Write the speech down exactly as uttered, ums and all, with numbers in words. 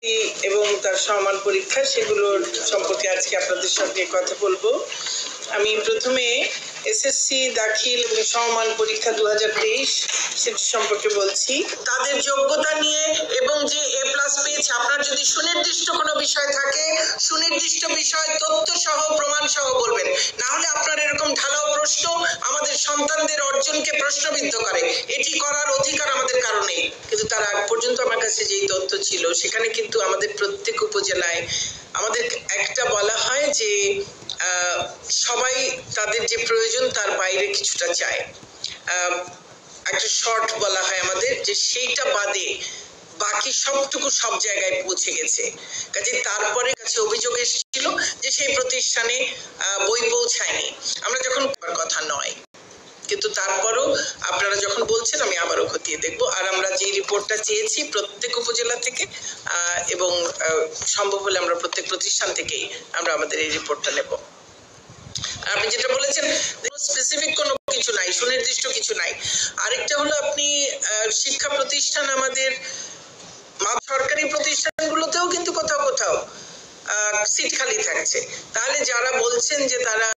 এবং তার সমান পরীক্ষা সেগুলোর সম্পর্কে আজকে আপনাদের সঙ্গে কথা বলবো। আমি প্রথমে এসএসসি দাখিল এবং সমান পরীক্ষা দু হাজার তেইশ সেটি সম্পর্কে বলছি। তাদের যোগ্যতা নিয়ে এবং যে এ প্লাস পেয়েছে, আপনার যদি সুনির্দিষ্ট কোনো বিষয় থাকে সুনির্দিষ্ট বিষয় তথ্য সহ প্রমাণ সহ বলবেন, না হলে আপনার এরকম ঢালাও প্রশ্ন আমাদের সন্তানদের অর্জনকে প্রশ্নবিদ্ধ করে। এটি করার অধিকার আমাদের কারো নেই। কিন্তু তার আগ পর্যন্ত আমার কাছে যেই তথ্য ছিল সেখানে কিন্তু আমাদের প্রত্যেক উপজেলায় আমাদের একটা বলা হয় যে সবাই তাদের যে প্রয়োজন তার বাইরে কিছুটা চায়, একটা শর্ট বলা হয় আমাদের, যে সেইটা বাদে বাকি সবটুকু সব জায়গায় পৌঁছে গেছে। কাজে তারপরে কাছে অভিযোগ এসেছিল যে সেই প্রতিষ্ঠানে বই পৌঁছায়নি। আমরা যখন কথা নয়, কিন্তু তারপরও আপনারা যখন বলছেন আমি আবারও খতিয়ে দেখবো। আর আমরা যে রিপোর্টটা চেয়েছি প্রত্যেক উপজেলা থেকে এবং সম্ভব হলে আমরা প্রত্যেক প্রতিষ্ঠান থেকেই আমরা আমাদের এই রিপোর্টটা নেব। আপনি যেটা বলেছেন স্পেসিফিক কোনো কিছু নাই, সুনির্দিষ্ট কিছু নাই। আরেকটা হলো আপনি শিক্ষা প্রতিষ্ঠান, আমাদের সরকারি প্রতিষ্ঠানগুলোতেও কিন্তু কোথাও কোথাও সিট খালি থাকছে। তাহলে যারা বলছেন যে তারা